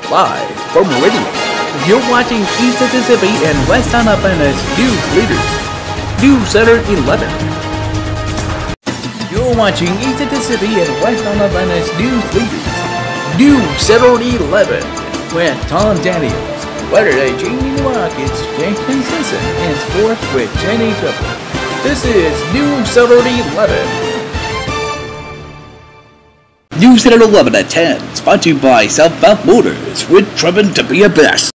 live from Meridian. You're watching East Mississippi and West Alabama's news leaders. News Center 11. You're watching East Mississippi and West Alabama's news leaders. News Center 11 with Tom Daniels. Weather-Day Jamie Watkins, Jason Simpson, and sports with Jenny Triple. This is News Center 11. News at 11 at 10, sponsored by Southbound Motors, with driven to be a best.